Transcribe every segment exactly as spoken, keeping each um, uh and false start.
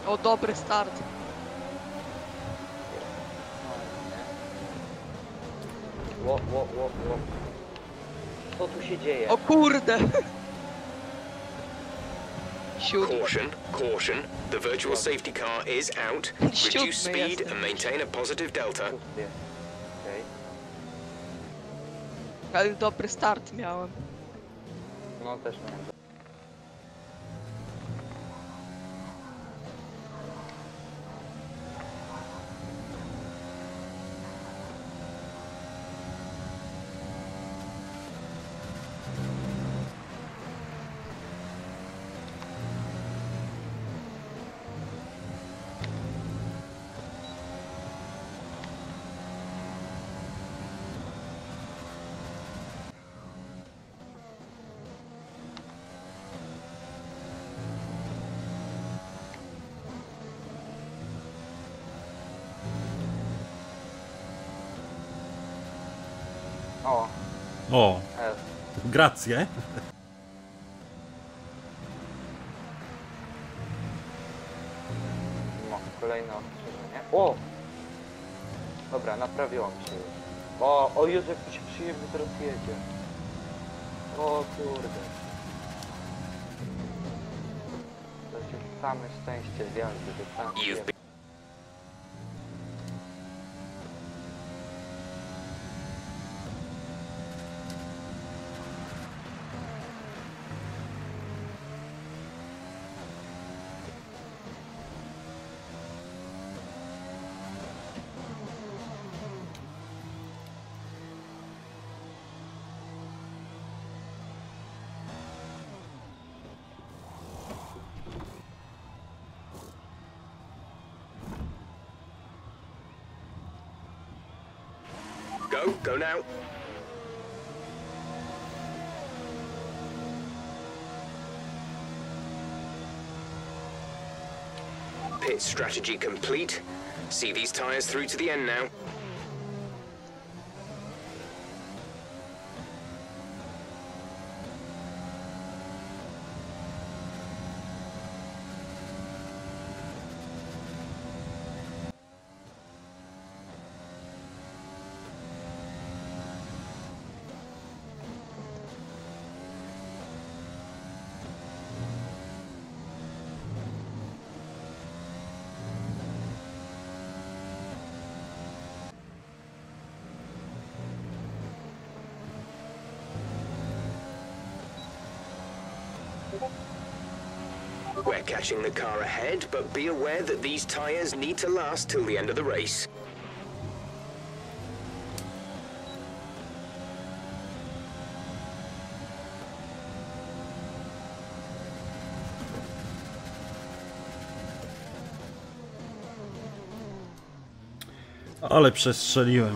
O, dobry start. Ło, ło, ło, ło. Co tu się dzieje? O kurde! Siódmy. Caution, caution. The virtual safety car is out. Reduce Siódmy speed jestem. and maintain a positive delta. Szósty jest. Okej. Ale dobry start miałem. No też miałem. O, O, S. grację. No, kolejne ostrzeżenie. O! Dobra, naprawiło mi się już. O, o Jezu, jak tu się przyjemnie teraz jedzie. O kurde. To jest same szczęście z jazdy, to sam You've been Go, go now. Pit strategy complete. See these tyres through to the end now. We're catching the car ahead, but be aware that these tyres need to last till the end of the race. Ale przestrzeliłem.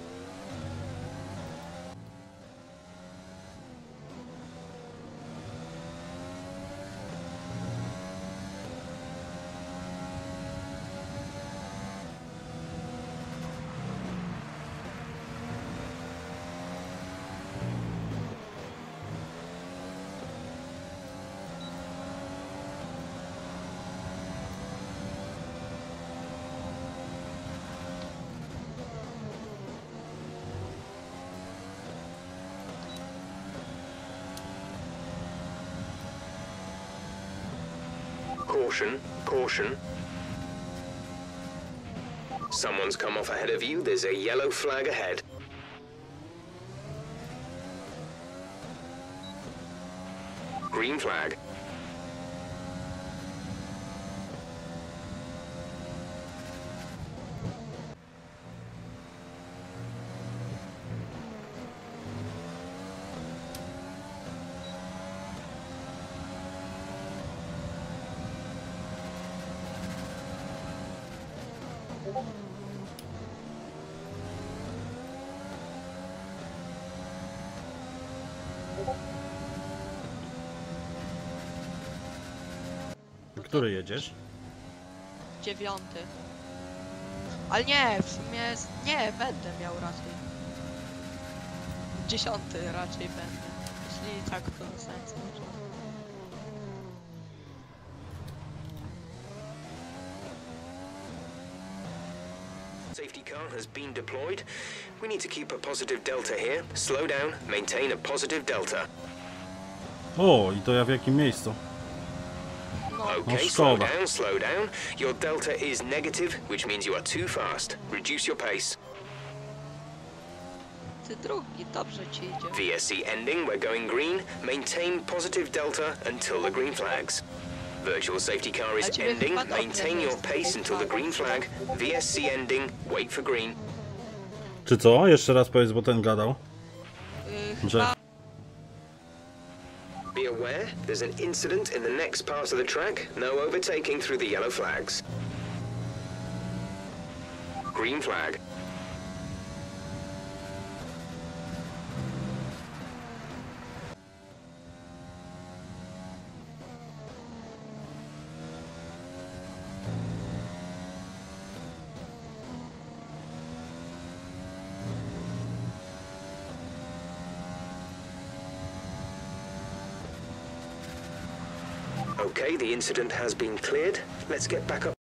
Caution, caution. Someone's come off ahead of you. There's a yellow flag ahead. Green flag. Który jedziesz? Dziewiąty. Ale nie, w sumie... z- Nie, będę miał raczej. Dziesiąty raczej będę. Jeśli tak, to sensu. Safety car has been deployed. We need to keep a positive delta here. Slow down, maintain a positive delta. O, i to ja w jakim miejscu? No, Okay, Oh, slow szkoda. down, slow down. Your delta is negative, which means you are too fast. Reduce your pace. ty drugi, dobrze ci idzie. V S C ending, we're going green. Maintain positive delta until the green flags. Virtual safety car is A ciebie ending. chyba dobrze Maintain your jest. pace until the green flag. V S C ending, wait for green. Czy co? Jeszcze raz powiedz, bo ten gadał. Yy, Że- chyba Be aware, there's an incident in the next part of the track. No overtaking through the yellow flags. Green flag. Okay, the incident has been cleared. Let's get back up.